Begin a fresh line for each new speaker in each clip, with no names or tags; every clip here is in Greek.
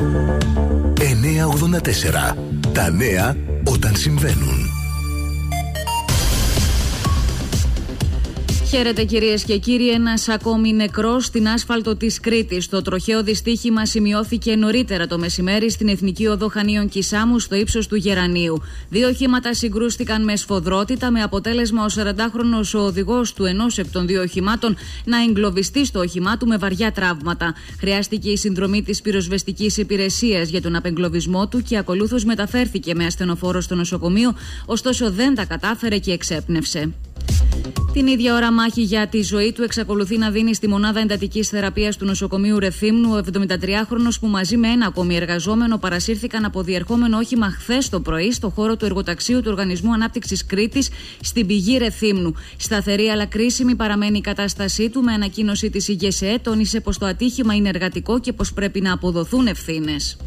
984. Τα νέα όταν συμβαίνουν.
Χαίρετε κυρίες και κύριοι, ένας ακόμη νεκρός στην άσφαλτο της Κρήτης. Το τροχαίο δυστύχημα σημειώθηκε νωρίτερα το μεσημέρι στην Εθνική Οδό Χανίων Κισάμου στο ύψος του Γερανίου. 2 οχήματα συγκρούστηκαν με σφοδρότητα, με αποτέλεσμα ο 40χρονος ο οδηγός του ενός εκ των 2 οχημάτων να εγκλωβιστεί στο όχημά του με βαριά τραύματα. Χρειάστηκε η συνδρομή της πυροσβεστικής υπηρεσίας για τον απεγκλωβισμό του και ακολούθως μεταφέρθηκε με ασθενοφόρο στο νοσοκομείο, ωστόσο δεν τα κατάφερε και εξέπνευσε. Την ίδια ώρα μάχη για τη ζωή του εξακολουθεί να δίνει στη μονάδα εντατικής θεραπείας του νοσοκομείου Ρεθύμνου ο 73χρονος που μαζί με ένα ακόμη εργαζόμενο παρασύρθηκαν από διερχόμενο όχημα χθες το πρωί στο χώρο του εργοταξίου του Οργανισμού Ανάπτυξης Κρήτης στην πηγή Ρεθύμνου. Σταθερή αλλά κρίσιμη παραμένει η κατάστασή του. Με ανακοίνωση της ΙΓΕΣΕ τόνισε πως το ατύχημα είναι εργατικό και πως πρέπει να αποδοθούν ευθύνες.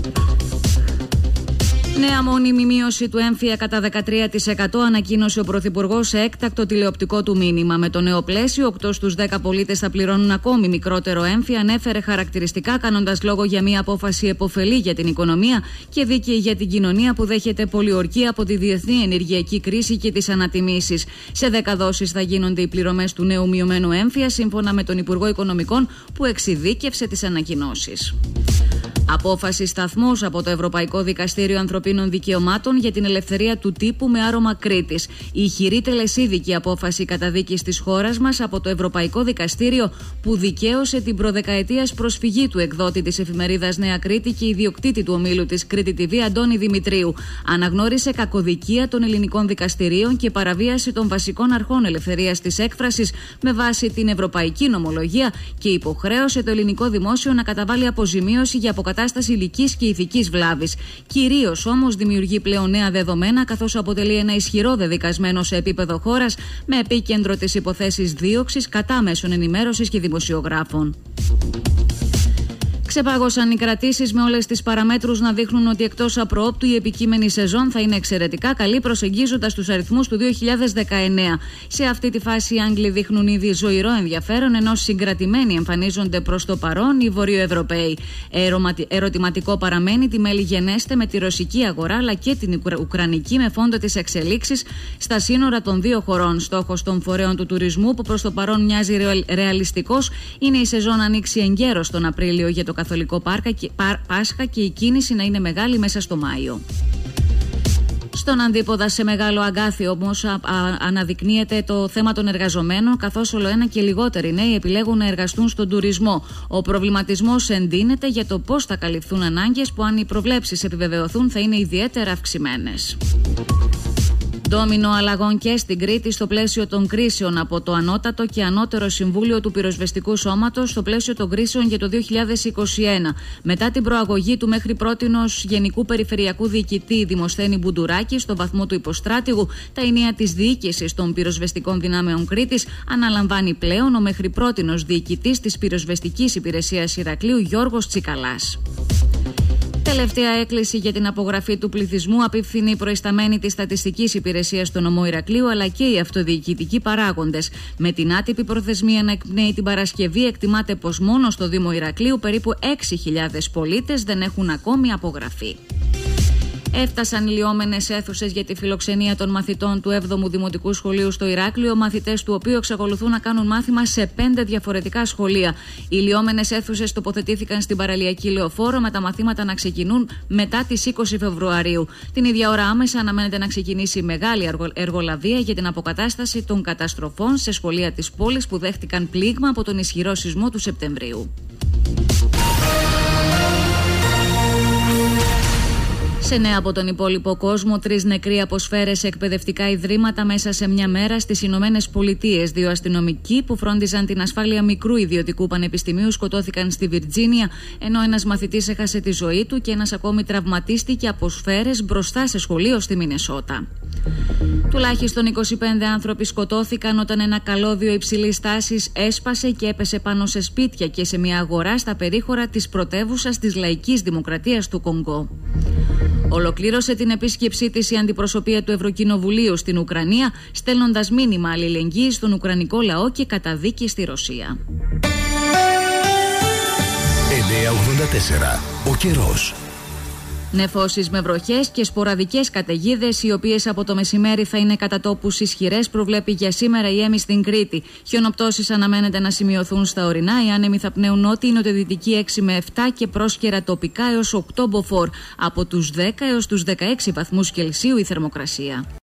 Νέα μόνιμη μείωση του έμφυα κατά 13% ανακοίνωσε ο Πρωθυπουργός σε έκτακτο τηλεοπτικό του μήνυμα. Με το νέο πλαίσιο, 8 στους 10 πολίτες θα πληρώνουν ακόμη μικρότερο έμφυα, ανέφερε χαρακτηριστικά, κάνοντας λόγο για μια απόφαση επωφελή για την οικονομία και δίκαιη για την κοινωνία που δέχεται πολιορκία από τη διεθνή ενεργειακή κρίση και τις ανατιμήσεις. Σε 10 δόσεις θα γίνονται οι πληρωμές του νέου μειωμένου έμφυα, σύμφωνα με τον Υπουργό Οικονομικών που εξειδίκευσε τις ανακοινώσεις. Απόφαση σταθμός από το Ευρωπαϊκό Δικαστήριο Ανθρωπίνων Δικαιωμάτων για την ελευθερία του τύπου με άρωμα Κρήτης. Η ηχηρή τελεσίδικη απόφαση καταδίκης της χώρας μας από το Ευρωπαϊκό Δικαστήριο που δικαίωσε την προδεκαετίας προσφυγή του εκδότη της εφημερίδας Νέα Κρήτη και ιδιοκτήτη του ομίλου της Κρήτη TV Αντώνη Δημητρίου. Αναγνώρισε κακοδικία των ελληνικών δικαστηρίων και παραβίαση των βασικών αρχών ελευθερίας της έκφρασης με βάση την ευρωπαϊκή νομολογία και υποχρέωσε το ελληνικό δημόσιο να καταβάλει αποζημίωση για αποκατάσταση υλικής και ηθικής βλάβης. Κυρίως όμως δημιουργεί πλέον νέα δεδομένα, καθώς αποτελεί ένα ισχυρό δεδικασμένο σε επίπεδο χώρας, με επίκεντρο τις υποθέσεις δίωξης κατά μέσων ενημέρωσης και δημοσιογράφων. Ξεπάγωσαν οι κρατήσεις με όλες τις παραμέτρους να δείχνουν ότι εκτός απροόπτου η επικείμενη σεζόν θα είναι εξαιρετικά καλή, προσεγγίζοντας τους αριθμούς του 2019. Σε αυτή τη φάση οι Άγγλοι δείχνουν ήδη ζωηρό ενδιαφέρον, ενώ συγκρατημένοι εμφανίζονται προς το παρόν οι Βορειοευρωπαίοι. Ερωτηματικό παραμένει τι μέλη γενέστε με τη ρωσική αγορά αλλά και την ουκρανική, με φόντο τις εξελίξεις στα σύνορα των δύο χωρών. Στόχος των φορέων του τουρισμού, που προς το παρόν μοιάζει ρεαλιστικός, είναι η σεζόν να ανοίξει εγκαίρως τον Απρίλιο για το Καθολικό Πάσχα και η κίνηση να είναι μεγάλη μέσα στο Μάιο. Στον αντίποδα, σε μεγάλο αγκάθι όμως, αναδεικνύεται το θέμα των εργαζομένων, καθώς ολοένα και λιγότεροι νέοι επιλέγουν να εργαστούν στον τουρισμό. Ο προβληματισμός εντείνεται για το πώς θα καλυφθούν ανάγκες που, αν οι προβλέψεις επιβεβαιωθούν, θα είναι ιδιαίτερα αυξημένες. Ντόμινο αλλαγών και στην Κρήτη στο πλαίσιο των κρίσεων από το Ανώτατο και Ανώτερο Συμβούλιο του Πυροσβεστικού Σώματος στο πλαίσιο των κρίσεων για το 2021. Μετά την προαγωγή του μέχρι πρότινος Γενικού Περιφερειακού Διοικητή Δημοσθένη Μπουντουράκη στο βαθμό του υποστράτηγου, τα ενία της διοίκησης των πυροσβεστικών δυνάμεων Κρήτης αναλαμβάνει πλέον ο μέχρι πρότινος διοικητής της Πυροσβεστικής Υπηρεσίας Ηρακλείου Γιώργος Τσικαλάς. Τελευταία έκκληση για την απογραφή του πληθυσμού απίφθηνε η προϊσταμένη της Στατιστικής Υπηρεσίας στο νομό Ηρακλείου, αλλά και οι αυτοδιοικητικοί παράγοντες. Με την άτυπη προθεσμία να εκπνέει την Παρασκευή, εκτιμάται πως μόνο στο Δήμο Ηρακλείου περίπου 6.000 πολίτες δεν έχουν ακόμη απογραφεί. Έφτασαν οι λιώμενες αίθουσες για τη φιλοξενία των μαθητών του 7ου Δημοτικού Σχολείου στο Ηράκλειο, μαθητές του οποίου εξακολουθούν να κάνουν μάθημα σε 5 διαφορετικά σχολεία. Οι λιώμενες αίθουσες τοποθετήθηκαν στην παραλιακή λεωφόρο, με τα μαθήματα να ξεκινούν μετά τις 20 Φεβρουαρίου. Την ίδια ώρα άμεσα αναμένεται να ξεκινήσει μεγάλη εργολαβία για την αποκατάσταση των καταστροφών σε σχολεία της πόλης που δέχτηκαν πλήγμα από τον ισχυρό σεισμό του Σεπτεμβρίου. Σε νέα από τον υπόλοιπο κόσμο, 3 νεκροί από σφαίρες σε εκπαιδευτικά ιδρύματα μέσα σε μια μέρα στις Ηνωμένες Πολιτείες. 2 αστυνομικοί που φρόντιζαν την ασφάλεια μικρού ιδιωτικού πανεπιστημίου σκοτώθηκαν στη Βιρτζίνια, ενώ ένας μαθητής έχασε τη ζωή του και ένας ακόμη τραυματίστηκε από σφαίρες μπροστά σε σχολείο στη Μινεσότα. Τουλάχιστον 25 άνθρωποι σκοτώθηκαν όταν ένα καλώδιο υψηλής τάσης έσπασε και έπεσε πάνω σε σπίτια και σε μια αγορά στα περίχωρα της πρωτεύουσας της Λαϊκής Δημοκρατίας του Κονγκό. Ολοκλήρωσε την επίσκεψή της η αντιπροσωπεία του Ευρωκοινοβουλίου στην Ουκρανία, στέλνοντας μήνυμα αλληλεγγύης στον Ουκρανικό λαό και καταδίκη στη Ρωσία.
984. Ο καιρός.
Νεφώσεις με βροχές και σποραδικές καταιγίδες, οι οποίες από το μεσημέρι θα είναι κατά τόπους ισχυρές, προβλέπει για σήμερα η ΕΜΗ στην Κρήτη. Χιονοπτώσεις αναμένεται να σημειωθούν στα ορεινά. Οι άνεμοι θα πνέουν νότιο-νοτιοδυτική 6 με 7 και πρόσκαιρα τοπικά έως 8 μποφόρ. Από τους 10 έως τους 16 βαθμούς Κελσίου η θερμοκρασία.